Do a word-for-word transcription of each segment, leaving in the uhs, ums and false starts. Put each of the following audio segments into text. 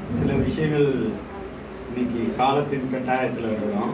சில விஷயங்கள் இன்னைக்கு காலத்தின் கட்டாயத்தில் இருக்கிறோம்.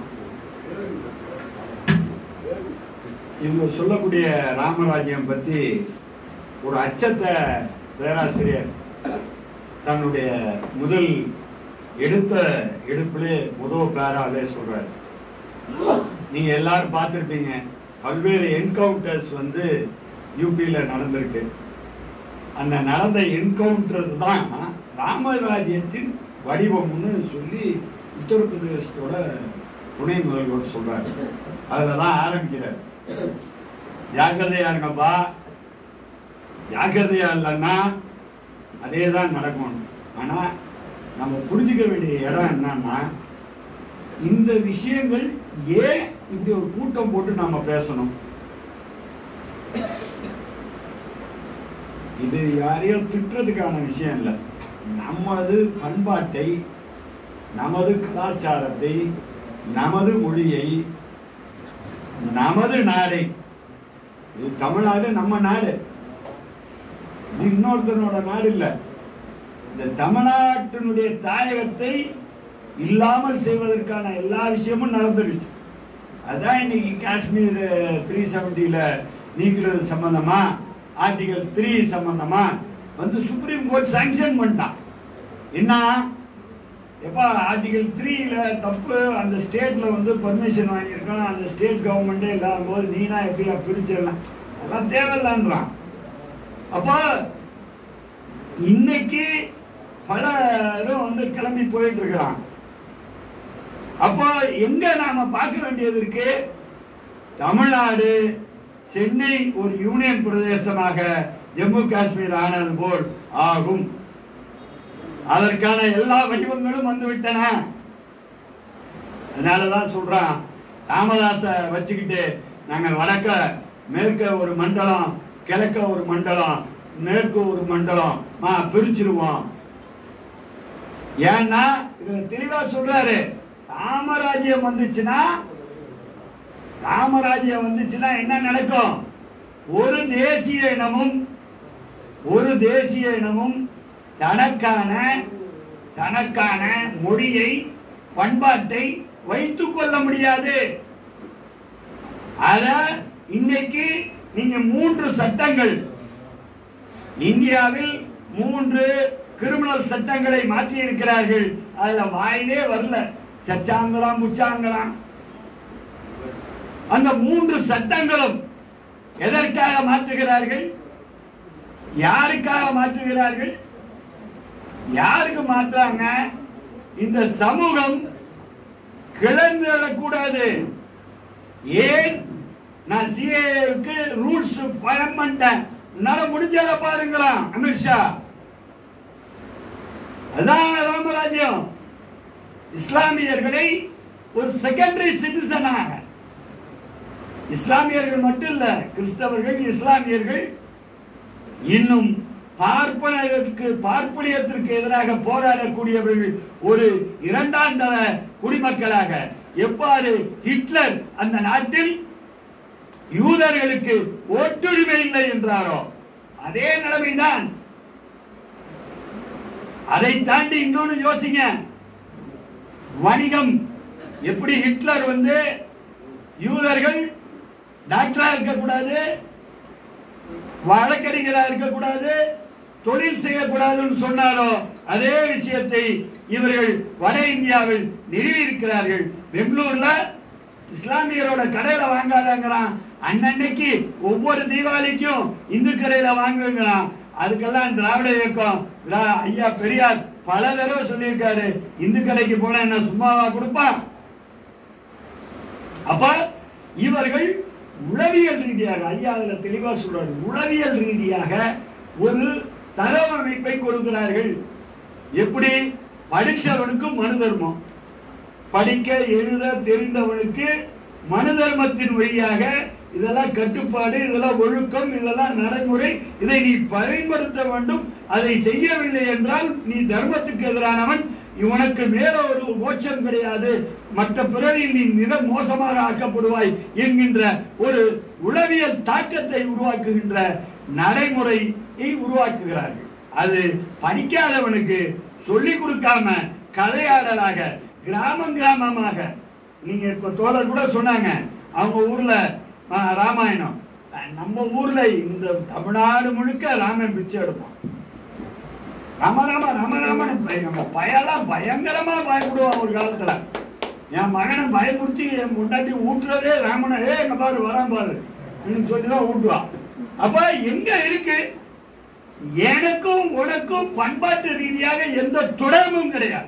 இவங்க சொல்லக்கூடிய ராமராஜ்யம் பற்றி ஒரு அச்சத்தை பேராசிரியர் தன்னுடைய முதல் எடுத்த எடுப்பிலே முதல் பேராலே சொல்றாரு. நீங்க எல்லாரும் பார்த்துருப்பீங்க, பல்வேறு என்கவுண்டர்ஸ் வந்து யூபியில் நடந்திருக்கு. அந்த நடந்த என்கவுண்டர் தான் ராமராஜ்யத்தின் வடிவம்னு சொல்லி உத்தரப்பிரதேசத்தோட துணை முதல்வர் சொல்றாரு. அதில் தான் ஆரம்பிக்கிறார். ஜாக்கிரதையா இருங்கப்பா, ஜாக்கிரதையா இல்லைன்னா அதே தான் நடக்கும். ஆனால் நம்ம புரிஞ்சுக்க வேண்டிய இடம் என்னன்னா, இந்த விஷயங்கள் ஏன் இப்படி ஒரு கூட்டம் போட்டு நாம பேசணும்? இது யாரையும் திட்டுறதுக்கான விஷயம் இல்லை. நமது பண்பாட்டை, நமது கலாச்சாரத்தை, நமது மொழியை, நமது நாடை, இது தமிழ்நாடு நம்ம நாடு, இது இன்னொருத்தனோட நாடு இல்லை. இந்த தமிழ்நாட்டினுடைய தாயகத்தை இல்லாமல் செய்வதற்கான எல்லா விஷயமும் நடந்துருச்சு. அதான் இன்னைக்கு காஷ்மீர் த்ரீ செவன்டில நீக்கிறது சம்பந்தமா, ஆர்டிகல் த்ரீ சம்பந்தமா வந்து சுப்ரீம் கோர்ட் சாங்ஷன் பண்ணிட்டான். என்ன எப்பா, ஆர்டிகல் த்ரீல தப்பு, அந்த ஸ்டேட்ல வந்து பர்மிஷன் வாங்கியிருக்கோம், அந்த ஸ்டேட் கவர்மெண்டே இல்லாத போது நீனா எப்படியா பிரிச்சிடலாம், அதெல்லாம் தேவையில்லான்றான். அப்போ இன்னைக்கு பலரும் வந்து கிளம்பி போயிட்டு இருக்கிறான். அப்போ எங்க நாம பார்க்க வேண்டியது இருக்கு? தமிழ்நாடு, சென்னை ஒரு யூனியன் பிரதேசமாக ஜம்மு காஷ்மீர் ஆனது போல் ஆகும். அதற்கான எல்லா வடிவங்களும் வந்து விட்டன. அதனாலதான் சொல்றான், ராமதாச வச்சுக்கிட்டு நாங்க வடக்க மேற்க ஒரு மண்டலம், கிழக்க ஒரு மண்டலம், மேற்கு ஒரு மண்டலம் பிரிச்சிருவோம். ஏன்னா இதுல தெளிவா சொல்றாரு, ராமராஜ்யம் வந்துச்சுன்னா ராமராஜ்யம் வந்துச்சுன்னா என்ன நடக்கும்? ஒரு தேசிய இனமும் ஒரு தேசிய இனமும் தனக்கான தனக்கான மொழியை, பண்பாட்டை வைத்துக் கொள்ள முடியாது. அத இன்னைக்கு நீங்க மூன்று சட்டங்கள், இந்தியாவில் மூன்று கிரிமினல் சட்டங்களை மாற்றி இருக்கிறார்கள். அதுல வாயிலே வரல, சச்சாங்கலாம் முச்சாங்கலாம். அந்த மூன்று சட்டங்களும் எதற்காக மாற்றுகிறார்கள்? யாருக்காக மாற்றுகிறார்கள்? யாருக்கு மாற்றாங்க? இந்த சமூகம் கிளர்ந்துடக்கூடாது. ஏன்? நான் சிஏக்கு ரூல்ஸ் ஃபைல் பண்ணிட்டேன், என்னால முடிஞ்சத பாருங்களா அமித்ஷா. அதான் ராமராஜ்யம். இஸ்லாமியர்களை ஒரு செகண்டரி சிட்டிசனாக, இஸ்லாமியர்கள் மட்டும் இல்ல, கிறிஸ்தவர்கள், இஸ்லாமியர்கள், இன்னும் பார்ப்பனருக்கு பார்ப்பனியத்திற்கு எதிராக போராடக்கூடியவர்கள் ஒரு இரண்டாம் தர குடிமக்களாக. எவ்வாறு ஹிட்லர் அந்த நாட்டில் யூதர்களுக்கு ஓட்டுரிமை இல்லை என்றாரோ அதே நிலைமைதான். அதை தாண்டி இன்னொன்னு யோசிங்க, வணிகம். எப்படி ஹிட்லர் வந்து யூதர்கள் டாக்டரா இருக்கக்கூடாது, வழக்கறிஞரா இருக்கக்கூடாது, தொழில் செய்யக்கூடாதுன்னு சொன்னாரோ அதே விஷயத்தை இவர்கள் வட இந்தியாவில் நிறுவி இருக்கிறார்கள். பெங்களூர்ல இஸ்லாமியரோட கடையில வாங்காதங்கிறான், அன்னன்னைக்கு ஒவ்வொரு தீபாவளிக்கும் இந்து கடையில வாங்குங்கிறான். அதுக்கெல்லாம் திராவிட இயக்கம் ஐயா பெரியார் பல தடவை சொல்லியிருக்காரு, இந்து கடைக்கு போனா என்ன சும்மாவா கொடுப்பா? அப்ப இவர்கள் உளவியல் ரீதியாக, ஐயா அதுல தெளிவா சொல்றாரு, உளவியல் ரீதியாக ஒரு தரவமைப்பை கொடுக்கிறார்கள். எப்படி? படிச்சவனுக்கு மனு தர்மம், படிக்க எழுத தெரிந்தவனுக்கு மனு தர்மத்தின் வழியாக இதெல்லாம் கட்டுப்பாடு, இதெல்லாம் ஒழுக்கம், இதெல்லாம் நடைமுறை, இதை நீ பயன்படுத்த வேண்டும். அதை செய்யவில்லை என்றால் நீ தர்மத்துக்கு எதிரானவன், உனக்கு மேல ஒரு மோட்சம் கிடையாது, மற்ற பிறவியில் நீ மிக மோசமாக ஆக்கப்படுவாய் என்கின்ற ஒரு உளவியல் தாக்கத்தை உருவாக்குகின்ற நடைமுறையை உருவாக்குகிறார்கள். அது படிக்காதவனுக்கு சொல்லி கொடுக்காம கதையாடலாக கிராமம் கிராமமாக, நீங்க இப்ப தோழர் கூட சொன்னாங்க அவங்க ஊர்ல ராமாயணம், நம்ம ஊர்ல இந்த தமிழ்நாடு முழுக்க ராமன் பிச்சை எடுப்போம். ராம ராம ராம ராமன் பயலாம் பயங்கரமா பயப்படுவான். ஒரு காலத்துல என் மகனை பயமுறுத்தி என் முன்னாடி ஊட்டுறதே ராமனை, ஏ எங்க பாரு வரான் பாரு சொல்லிதான் ஊட்டுவான். அப்ப எங்க இருக்கு? எனக்கும் உனக்கும் பண்பாட்டு ரீதியாக எந்த தொடர்பும் கிடையாது.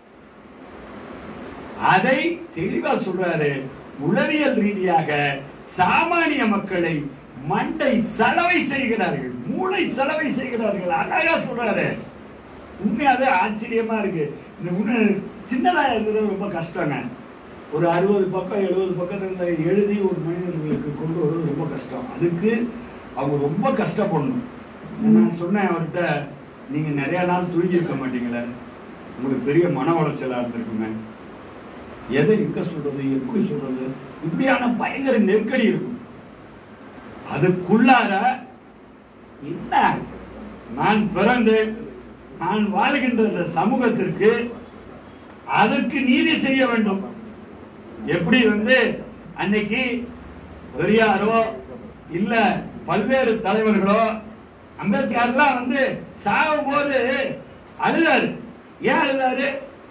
அதை தெளிவா சொல்றாரு. உளவியல் ரீதியாக சாமானிய மக்களை மண்டை சலவை செய்கிறார்கள், மூளை சலவை செய்கிறார்கள். அழகா சொல்றாரு. உண்மையாவே ஆச்சரியமா இருக்கு. இந்த சின்னதா இருக்கிறது ரொம்ப கஷ்டங்க. ஒரு அறுபது பக்கம் எழுபது பக்கத்துல எழுதி ஒரு மனிதர்களுக்கு கொண்டு வருவது ரொம்ப கஷ்டம். அதுக்கு அவங்க ரொம்ப கஷ்டப்படணும். நான் சொன்னேன் அவர்கிட்ட, நீங்க நிறைய நாள் தூங்கி இருக்க மாட்டீங்களே, உங்களுக்கு பெரிய மன உளைச்சலா இருந்திருக்குமே, எதை எங்க சொல்றது எப்படி சொல்றது, இப்படியான பயங்கர நெருக்கடி இருக்கும். அதுக்குள்ளார என்ன நான் பிறந்து நான் வாழ்கின்ற சமூகத்திற்கு அதற்கு நீதி செய்ய வேண்டும். எப்படி வந்து அன்னைக்கு பெரியாரோ இல்ல பல்வேறு தலைவர்களோ அம்பேத்கர்லாம் வந்து சாகும் போது அழுதாரு. ஏன் அழுதாரு?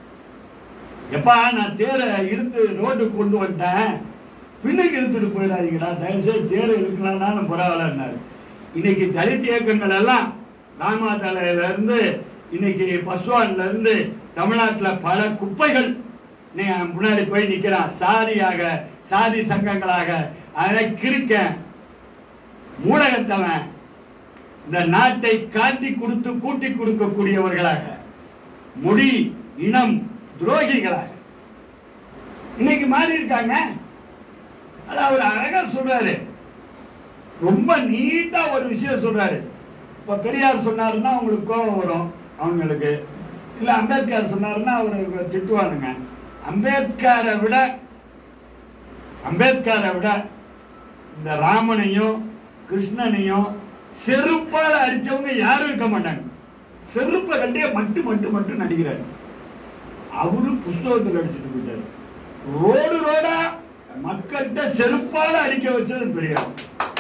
எப்பா நான் தேரை இழுத்து ரோட்டுக்கு கொண்டு வந்துட்டேன், பின்னுக்கு இழுத்துட்டு போயிடாதீங்களா, தயவுசெய்து தேரை இழுக்கலாம்னாலும் பரவாயில்லன்னாரு. இன்னைக்கு தலித் இயக்கங்கள் எல்லாம் ராமாதலையில இருந்து இன்னைக்கு பஸ்வான்ல இருந்து தமிழ்நாட்டில் பல குப்பைகள் முன்னாடி போய் நிக்கிறான். சாதியாக சாதி சங்கங்களாக அதை கிறுக்க மூலகத்தவன் இந்த நாட்டை காட்டி கொடுத்து கூட்டி கொடுக்கக்கூடியவர்களாக, மொழி இனம் துரோகிகளாக இன்னைக்கு மாறி இருக்காங்க. அது அவர் அழகா சொல்றாரு. ரொம்ப நீட்டா ஒரு விஷயம் சொல்றாரு. இப்ப பெரியார் சொன்னாருன்னா அவங்களுக்கு கோபம் வரும் அவங்களுக்கு, இல்ல அம்பேத்கர் சொன்னாருன்னா அவருக்கு திட்டுவானுங்க. அம்பேத்கரை விட அம்பேத்கரை விட இந்த ராமனையும் கிருஷ்ணனையும் செருப்பால அடிச்சவங்க யாரும் இருக்க மாட்டாங்க. செருப்பை கண்டிய மட்டு மட்டு மட்டும் நடிக்கிறாரு. அவரு புஸ்தகத்தில் அடிச்சுட்டு போயிட்டாரு. ரோடு ரோடா மக்கள்கிட்ட செருப்பால அடிக்க வச்சது பெரியார்.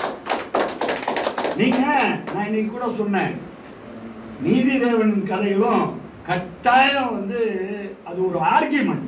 நீங்க நான் இன்னைக்கு கூட சொன்னேன், நீதி தேவன் கதைகளும் கட்டாயம் வந்து அது ஒரு ஆர்கியூமெண்ட்.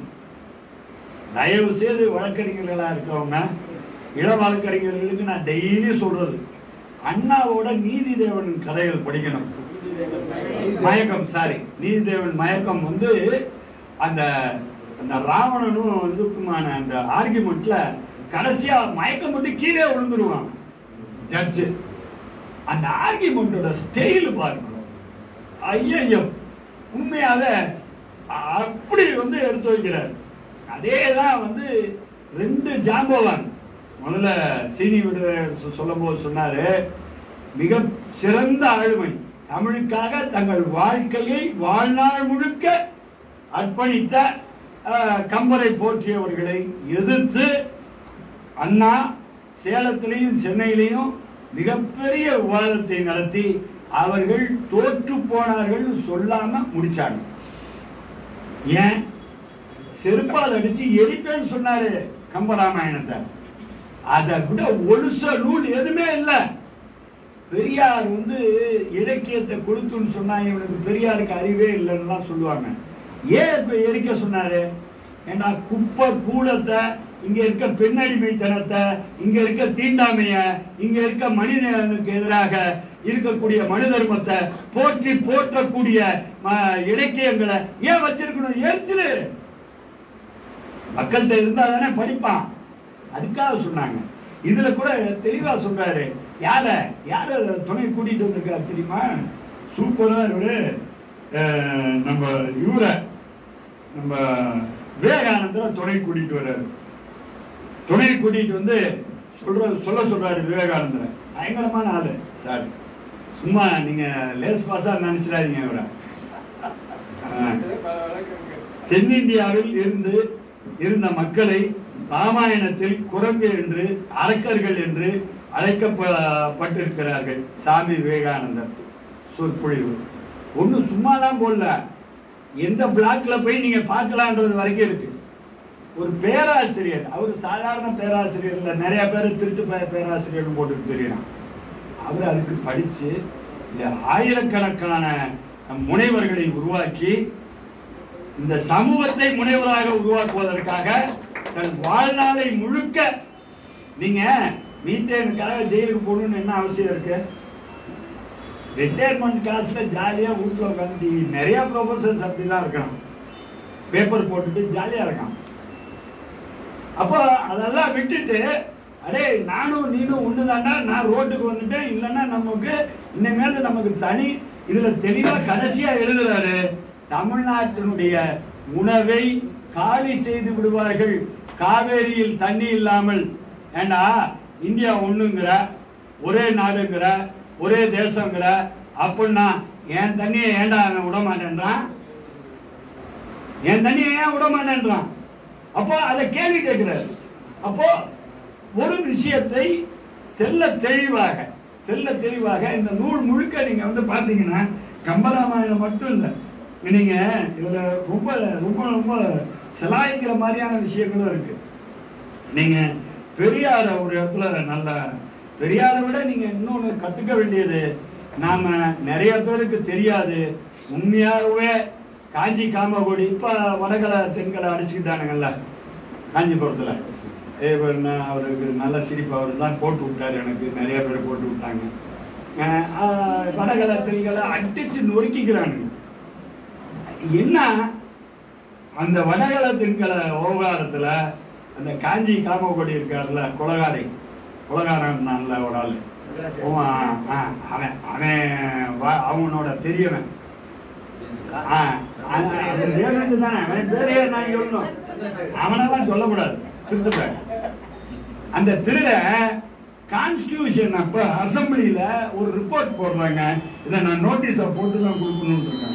தயவு செய்து வழக்கறிஞர்களா இருக்கவங்க, இள வழக்கறிஞர்களுக்கு நான் டெய்லி சொல்றது, அண்ணாவோட நீதி தேவன் கதைகள் படிக்கணும். மயக்கம் சாரி நீதி தேவன் மயக்கம் வந்து அந்த அந்த ராவணனும் இதுக்குமான அந்த ஆர்கியூமெண்ட்ல கடைசியா மயக்கம் வந்து கீழே விழுந்துருவான் ஜட்ஜு. அந்த ஆர்கியூமெண்டோட ஸ்டைல் பாருங்க, ஐயோ உண்மையாக அப்படி வந்து எடுத்து வைக்கிறார். அதேதான் வந்து ரெண்டு ஜாம்பவான் முதல்ல சீனி விடு சொல்லும் போது சொன்னாரு, மிக சிறந்த ஆளுமை, தமிழுக்காக தங்கள் வாழ்க்கையை வாழ்நாள் முழுக்க அர்ப்பணித்த கம்பரை போற்றியவர்களை எதிர்த்து அண்ணா சேலத்திலையும் சென்னையிலையும் மிகப்பெரிய விவாதத்தை நடத்தி அவர்கள் தோற்று போனார்கள் சொல்லாம முடிச்சாங்க. ஏன்? செருப்பால் அடிச்சு எரிப்பேன்னு சொன்னாரு கம்பராமாயணத்தை. அதை விட ஒழுச நூல் எதுவுமே இல்லை. பெரியார் வந்து இலக்கியத்தை கொடுத்துன்னு சொன்னா இவனுக்கு பெரியாருக்கு அறிவே இல்லைன்னு தான் சொல்லுவாங்க. ஏன் இப்ப எரிக்க சொன்னாரு? ஏன்னா குப்பை கூலத்தை, இங்க இருக்க பெண்ணடிமைத்தனத்தை, இங்க இருக்க தீண்டாமைய, இங்க இருக்க மனிதனுக்கு எதிராக இருக்கக்கூடிய மனு தர்மத்தை போற்றி போற்றக்கூடிய இலக்கியங்களை ஏன் வச்சிருக்கணும்? எரிச்சிரு. மக்கள்கிட்ட இருந்தா தானே படிப்பான். அதுக்காக சொன்னாங்க. இதுல கூட தெளிவா சொல்றாரு. யார யார துணை கூட்டிட்டு வந்திருக்காரு தெரியுமா? சூப்பரா இவரு நம்ம இவர நம்ம விவேகானந்தரை துணை கூட்டிட்டு வர்றாரு. துணை கூட்டிட்டு வந்து சொல்ற சொல்ல சொல்றாரு விவேகானந்தரை. பயங்கரமான ஆளு சார். சும்மா நீங்க லேஸ் பாஸா நினைச்சிடாதீங்க. இவரை தென்னிந்தியாவில் இருந்து இருந்த மக்களை ராமாயணத்தில் குரங்கு என்று அரக்கர்கள் என்று அழைக்கப்பட்டிருக்கிறார்கள். சாமி விவேகானந்தர் சொற்பொழிவு ஒன்னும் சும்மாதான் போடல. எந்த பிளாக்ல போய் நீங்க பார்க்கலான்றது வரைக்கும் இருக்கு. ஒரு பேராசிரியர், அவர் சாதாரண பேராசிரியர் இல்லை, நிறைய பேர் திருட்டு பேராசிரியர் போட்டுட்டு தெரியலாம். அவர் அதுக்கு படிச்சு ஆயிரக்கணக்கான முனைவர்களை உருவாக்கி இந்த சமூகத்தை முனைவராக உருவாக்குவதற்காக தன் வாழ்நாளை முழுக்க. நீங்க மீத்தேனுக்காக ஜெயிலுக்கு போகணும்னு என்ன அவசியம் இருக்கு? ரிட்டையர்மெண்ட் காசுல ஜாலியா வீட்டுல உட்காந்து நிறைய ப்ரொஃபசர்ஸ் அப்படிலாம் இருக்கான், பேப்பர் போட்டுட்டு ஜாலியா இருக்கான். அப்போ அதெல்லாம் விட்டுட்டு அடே நானும் நீனும் ஒண்ணுதாண்டா, நான் ரோட்டுக்கு வந்துட்டேன், இல்லைன்னா நமக்கு இனிமேல் நமக்கு தனி. இதுல தெளிவா கடைசியா எழுதுறாரு, தமிழ்நாட்டினுடைய உணவை காலி செய்து விடுவார்கள் காவேரியில் தண்ணி இல்லாமல். ஏண்டா இந்தியா ஒண்ணுங்கிற, ஒரே நாடுங்கிற, ஒரே தேசங்கிற, அப்படின்னா என் தண்ணியை ஏண்டா விட மாட்டேன்றான், என் தண்ணியை ஏன் விட மாட்டேன்றான். அப்போ அதை கேள்வி கேட்கிறார். அப்போ ஒரு விஷயத்தை தெல்ல தெளிவாக தெல்ல தெளிவாக இந்த நூல் முழுக்க நீங்க வந்து பாத்தீங்கன்னா கம்பராமாயணம் மட்டும் இல்லை, நீங்க இதுல ரொம்ப ரொம்ப ரொம்ப சிலாய்க்கிற மாதிரியான விஷயங்களும் இருக்கு. நீங்க பெரியார ஒரு இடத்துல நல்ல பெரியாரை விட நீங்க இன்னொன்னு கத்துக்க வேண்டியது, நாம நிறைய பேருக்கு தெரியாது, உண்மையாகவே காஞ்சி காமகோடி இப்ப வடகலை தென்கலை அடிச்சுக்கிட்டானுங்கல்ல காஞ்சிபுரத்துல. அவருக்கு நல்ல சிரிப்பு, அவர் தான் போட்டு விட்டாரு, எனக்கு நிறைய பேர் போட்டு விட்டாங்க. வடகலை தென்கலை அடிச்சு நொறுக்கிக்கிறானுங்க. என்ன அந்த வடகலை தென்கலை விவகாரத்துல அந்த காஞ்சி காமகோடி இருக்காருல்ல, கொலகாரி கொலகாரன் நல்ல ஒரு ஆளு, அவன் அவன் அவனோட பெரியவன் அவனெல்லாம் சொல்லக்கூடாது, திருத்த. அந்த திருட கான்ஸ்டிடியூஷன் அப்ப அசம்பிளியில ஒரு ரிப்போர்ட் போடுறாங்க, இதை நான் நோட்டீஸா போட்டுதான் கொடுக்கணும்னு இருக்கேன்.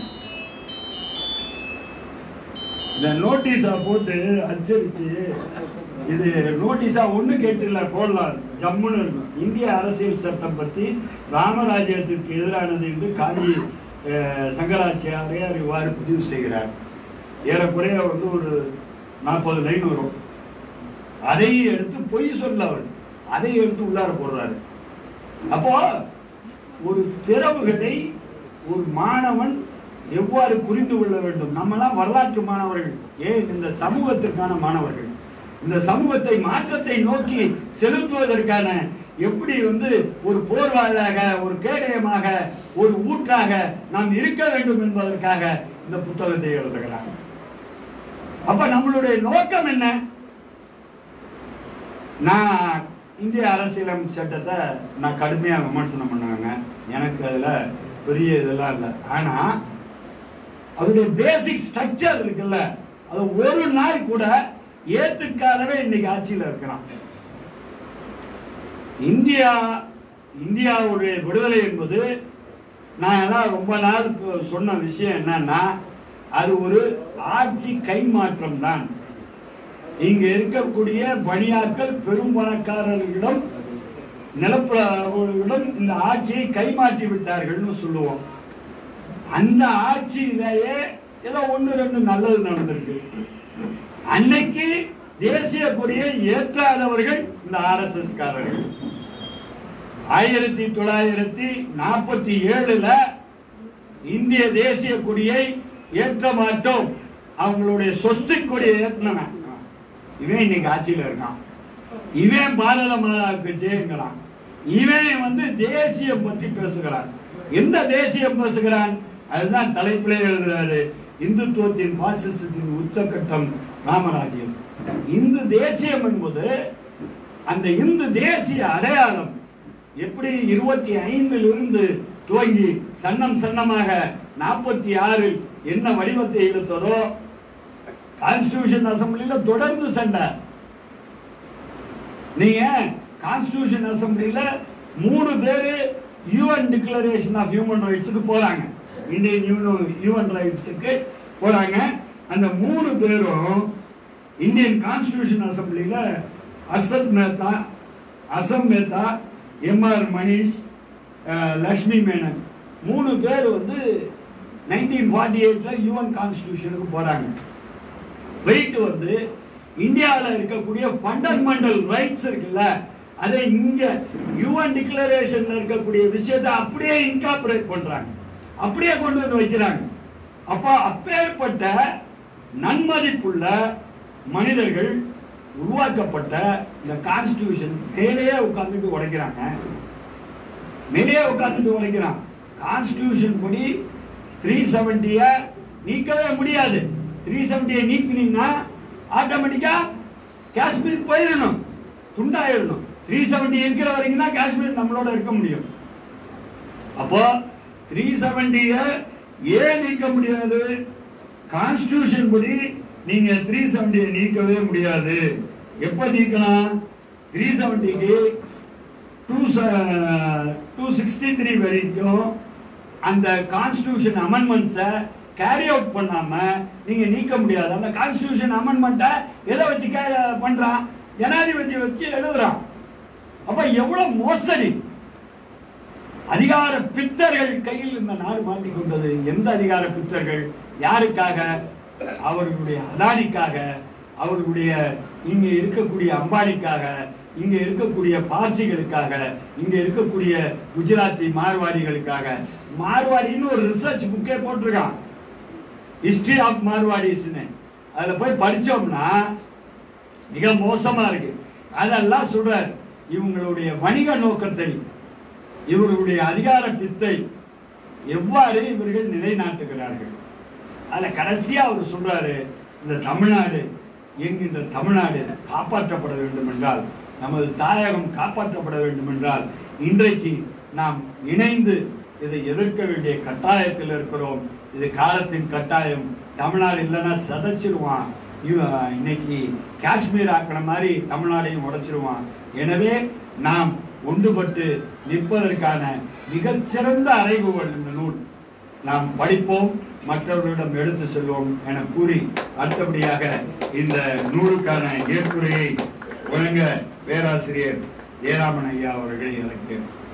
இந்த நோட்டீஸா போட்டு அச்சடிச்சு, இது நோட்டீஸா ஒண்ணு கேட்டுல போடலாம், ஜம்முன்னு இருக்கும். இந்திய அரசியல் சட்டம் பத்தி ராமராஜ்யத்திற்கு எதிரானது என்று காஞ்சி சங்கராச்சாரியார் இவ்வாறு பதிவு செய்கிறார். ஏறக்குறைய வந்து ஒரு நாற்பது லைன் வரும். அதை எடுத்து பொய் சொல்ல அவர் அதை எடுத்து உள்ளார போடுறாரு. அப்போ ஒரு திறவுகளை ஒரு மாணவன் எவ்வாறு புரிந்து கொள்ள வேண்டும்? நம்மெல்லாம் வரலாற்று மாணவர்கள், ஏன் இந்த சமூகத்திற்கான மாணவர்கள். இந்த சமூகத்தை மாற்றத்தை நோக்கி செலுத்துவதற்கான எப்படி வந்து ஒரு போர்வாளாக, ஒரு கேடயமாக, ஒரு ஊற்றாக நாம் இருக்க வேண்டும் என்பதற்காக இந்த புத்தகத்தை எழுதுகிறாங்க. அப்ப நம்மளுடைய நோக்கம் என்ன? நான் இந்திய அரசியலமைப்பு சட்டத்தை நான் கடுமையா விமர்சனம் பண்ணுவாங்க, எனக்கு அதுல பெரிய இதெல்லாம் இல்லை. ஆனா அதோடைய பேசிக் ஸ்ட்ரக்சர் இருக்குல்ல, அது ஒரு நாள் கூட ஏத்துக்காதவே இன்னைக்கு ஆட்சியில் இருக்கிறான். இந்தியா இந்தியாவுடைய விடுதலை என்பது நான் எல்லாம் ரொம்ப நாள் சொன்ன விஷயம் என்னன்னா, அது ஒரு ஆட்சி கைமாற்றம் தான். இங்க இருக்கக்கூடிய பணியாட்கள் பெரும் பணக்காரர்களிடம் நிலப்பரவர்களிடம் இந்த ஆட்சியை கைமாற்றி விட்டார்கள்னு சொல்லுவோம். அந்த ஆட்சியிலேயே ஏதோ ஒன்று ரெண்டு நல்லது நடந்திருக்கு. அன்னைக்கு தேசிய கொடியை ஏற்றாதவர்கள் இந்த ஆர் எஸ் எஸ் காரர்கள். ஆயிரத்தி தொள்ளாயிரத்தி நாற்பத்தி ஏழுல இந்திய தேசிய கொடியை ஏற்ற மாட்டோம், அவங்களுடைய சொத்து கொடியை ஏற்றினவன் இவன் இன்னைக்கு ஆட்சியில் இருக்கான். இவன் பாரத மாதாவுக்கு ஜெயங்கிறான். இவன் வந்து தேசியம் பற்றி பேசுகிறான். எந்த தேசியம் பேசுகிறான்? அதுதான் தலைப்பிலே எழுதுறாரு, இந்துத்துவத்தின் பாசிசத்தின் உச்சகட்டம் ராமராஜ்யம். இந்து தேசியம் என்பது அந்த இந்து தேசிய அடையாளம் எப்படி இருபத்தி ஐந்தில் இருந்து துவங்கி சன்னம் சன்னமாக நாற்பத்தி ஆறில் என்ன வடிவத்தை எடுத்ததோ, கான்ஸ்டிடியூஷன் அசம்பிளில தொடர்ந்து சண்டை. நீங்க கான்ஸ்டிடியூஷன் அசம்பிளில மூணு பேரு யூஎன் டிக்ளரேஷன் ஆஃப் ஹியூமன் ரைட்ஸுக்கு போறாங்க, இந்தியன் யூஎன் ரைட்ஸுக்கு போறாங்க. அந்த மூணு பேரும் இந்தியன் கான்ஸ்டிடியூஷன் அசம்பிளில அசத் மேத்தா, அசம் மேத்தா, எம் ஆர் மணிஷ், லட்சுமி மேனன் மூணு பேர் வந்து நைன்டீன் ஃபார்ட்டி எயிட்ல யூஎன் கான்ஸ்டிடியூஷனுக்கு போறாங்க. போயிட்டு வந்து இந்தியாவில் இருக்கக்கூடிய ஃபண்டமெண்டல் ரைட்ஸ் இருக்குல்ல, அதை இங்க யூஎன் டிக்ளரேஷன்ல இருக்கக்கூடிய விஷயத்தை அப்படியே இன்கார்பரேட் பண்றாங்க, அப்படியே கொண்டு வந்து வைக்கிறாங்க. அப்போ அப்பேற்பட்ட நன்மதிப்புள்ள மனிதர்கள் உருவாக்கப்பட்ட இந்த கான்ஸ்டிடியூஷன் மேலேயே உட்கார்ந்துட்டு உடைக்கிறாங்க, மேலேயே உட்கார்ந்துட்டு உடைக்கிறான். கான்ஸ்டிடியூஷன் படி த்ரீ செவன்டிய நீக்கவே முடியாது. த்ரீ செவன்டியை நீக்கினீங்கன்னா ஆட்டோமேட்டிக்கா காஷ்மீர் போயிடணும், துண்டாயிடணும். த்ரீ செவன்டி இருக்கிற வரைக்கும் தான் காஷ்மீர் நம்மளோட இருக்க முடியும். அப்போ த்ரீ செவன்டிய ஏன் நீக்க முடியாது? கான்ஸ்டிடியூஷன் படி நீங்க த்ரீ செவன்டியை நீக்கவே முடியாது. எப்ப நீக்கலாம்? த்ரீ செவன்டிக்கு டூ சிக்ஸ்டி த்ரீ வரைக்கும் அந்த கான்ஸ்டிடியூஷன் அமெண்ட்மெண்ட்ஸை கேரி அவுட் பண்ணாம நீங்க நீக்க முடியாது. அந்த கான்ஸ்டிடியூஷன் அமெண்ட்மெண்ட்டை எதை வச்சு பண்றான்? ஜனாதிபதி வச்சு எழுதுறான். அப்ப எவ்வளவு மோசடி! அதிகார பித்தர்கள் கையில் இந்த நாடு மாட்டிக்கொண்டது. எந்த அதிகார பித்தர்கள்? யாருக்காக? அவர்களுடைய அதானிக்காக, அவர்களுடைய இங்க இருக்கக்கூடிய அம்பானிக்காக, இங்க இருக்கக்கூடிய பார்சிகளுக்காக, இங்க இருக்கக்கூடிய குஜராத்தி மார்வாடிகளுக்காக. மார்வாடின்னு ஒரு ரிசர்ச் புக்கே போட்டிருக்கான், ஹிஸ்டரி ஆஃப் மார்வாடிஸ்னு. அதுல போய் படிச்சோம்னா மிக மோசமா இருக்கு. அதெல்லாம் சொல்றார். இவங்களுடைய வணிக நோக்கத்தை, இவர்களுடைய அதிகார பித்தை எவ்வாறு இவர்கள் நிலைநாட்டுகிறார்கள். அதுல கடைசியா அவர் சொல்றாரு, இந்த தமிழ்நாடு என்கின்ற தமிழ்நாடு காப்பாற்றப்பட வேண்டும் என்றால், நமது தாயகம் காப்பாற்றப்பட வேண்டும் என்றால், இன்றைக்கு நாம் இணைந்து இதை எதிர்க்க வேண்டிய கட்டாயத்தில் இருக்கிறோம். இது காலத்தின் கட்டாயம். தமிழ்நாடு இல்லைன்னா சதைச்சிருவான். இன்னைக்கு காஷ்மீர் ஆக்கின மாதிரி தமிழ்நாடையும் உடைச்சிருவான். எனவே நாம் ஒன்றுபட்டு நிற்பதற்கான மிகச்சிறந்த அறைகூவல் இந்த நூல். நாம் படிப்போம், மற்றவர்களிடம் எடுத்து செல்வோம் என கூறி அடுத்தபடியாக இந்த நூலுக்கான ஏற்புரையை வழங்க பேராசிரியர் ஜெயராமன் ஐயா அவர்களை அழைக்கிறேன்.